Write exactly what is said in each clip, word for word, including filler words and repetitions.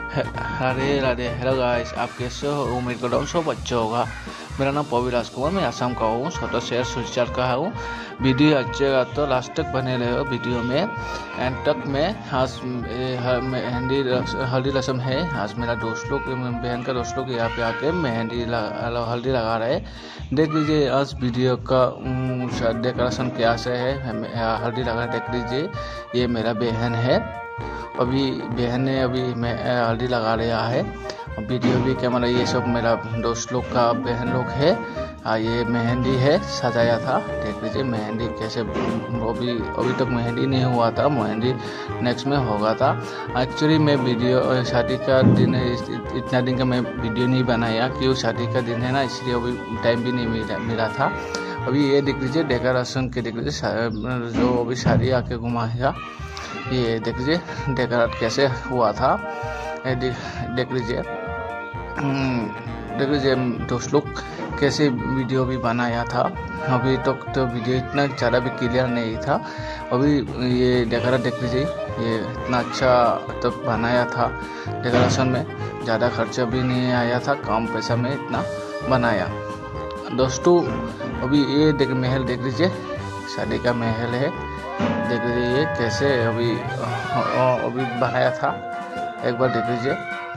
Radhe Radhe. Hello guys, आप कैसे हो? उम्मीद करता हूँ सब अच्छा होगा। मेरा नाम पवी राजकुमार, मैं असम का हूँ, छोटा शहर सिलचर का हूँ। वीडियो अच्छेगा तो लास्ट तक बने रहे हो वीडियो में। एंड तक में आज मेहंदी हल्दी रस्म है। आज मेरा दोस्त लोग, बहन का दोस्त लोग यहाँ पे आके मेहंदी हल्दी लगा रहे हैं। देख लीजिए आज वीडियो का डेकोरेशन क्या से है। हल्दी लगा देख लीजिए, ये मेरा बहन है। अभी बहन ने अभी मैं हल्दी लगा रहा है। वीडियो भी कैमरा ये सब मेरा दोस्त लोग का बहन लोग है। आ, ये मेहंदी है, सजाया था। देख लीजिए मेहंदी कैसे, अभी अभी तक मेहंदी नहीं हुआ था, मेहंदी नेक्स्ट में होगा था। एक्चुअली मैं वीडियो शादी का दिन है, इतना दिन का मैं वीडियो नहीं बनाया क्यों शादी का दिन है ना, इसलिए अभी टाइम भी नहीं मिला मिला था। अभी ये देख लीजिए डेकोरेशन के, देख लीजिए जो अभी शादी आके घुमाएगा। ये देख लीजिए डेकोरेट कैसे हुआ था। देख लीजिए देख लीजिए दोस्त लोग कैसे वीडियो भी बनाया था। अभी तक तो, तो वीडियो इतना ज़्यादा भी क्लियर नहीं था। अभी ये डेकोरेट देख लीजिए, ये इतना अच्छा तो बनाया था। डेकोरेशन में ज़्यादा खर्चा भी नहीं आया था, कम पैसा में इतना बनाया। दोस्तों अभी ये देख महल देख लीजिए, शादी का महल है। देख लीजिए ये कैसे अभी अभी बनाया था, एक बार देख लीजिए।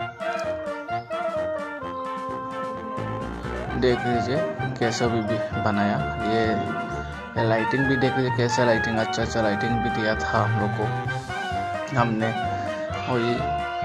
देख लीजिए कैसे अभी भी बनाया। ये लाइटिंग भी देख लीजिए कैसा लाइटिंग, अच्छा अच्छा लाइटिंग भी दिया था हम लोग को हमने। वही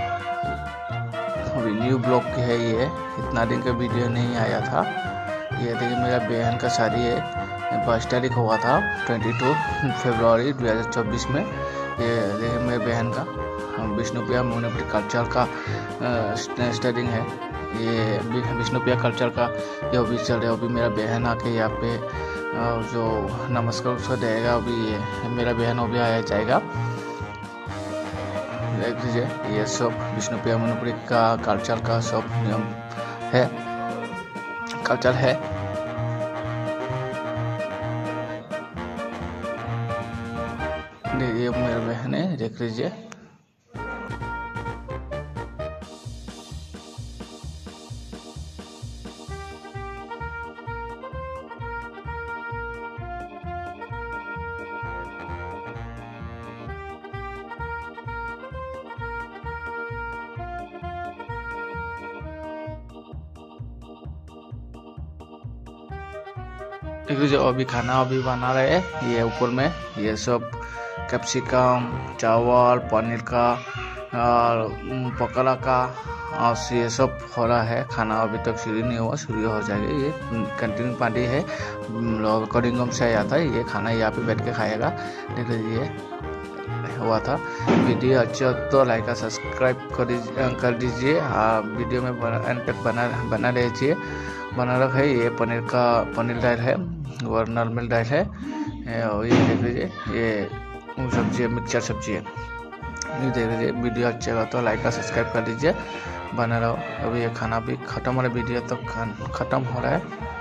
अभी न्यू ब्लॉग की है, ये इतना दिन का वीडियो नहीं आया था। ये देखिए मेरा बहन का शादी है, बाईस तारीख हुआ था, बाईस फरवरी दो हज़ार चौबीस में। ये देखिए मेरे बहन का विष्णुप्रिया मोनोपटी कल्चर का स्टडिंग है। ये विष्णुप्रिया कल्चर का ये अभी चल रहा है। अभी मेरा बहन आके यहाँ पे जो नमस्कार उसको देगा। अभी ये मेरा बहन अभी आया जाएगा। देख लीजिए ये सब विष्णुप्रिया मोनोपटी का कल्चर का सब नियम है, कल्चर है। ये मेरा बहन है, देख लीजिए। देख लीजिए अभी खाना अभी बना रहे हैं। ये ऊपर में ये सब कैप्सिकम, चावल, पनीर का और पकौड़ा का और ये सब हो रहा है। खाना अभी तक शुरू नहीं हुआ, शुरू हो जाएगा। ये कंटिन्यू पार्टी है, करिंगम से आया था। ये खाना यहाँ पे बैठ के खाएगा। देख लीजिए हुआ था। वीडियो अच्छा तो लाइक और सब्सक्राइब कर दीजिए। वीडियो में एंड तक बना बना लीजिए, बना रखा है। ये पनीर का पनीर डाल है और नॉर्मल डाल है। और ये देख लीजिए ये सब्जी है, मिक्सचर सब्जी है। ये देख लीजिए वीडियो अच्छा लगा तो लाइक और सब्सक्राइब कर दीजिए, बना रहो। अभी ये खाना भी खत्म हो रहा है, वीडियो तो खत्म हो रहा है।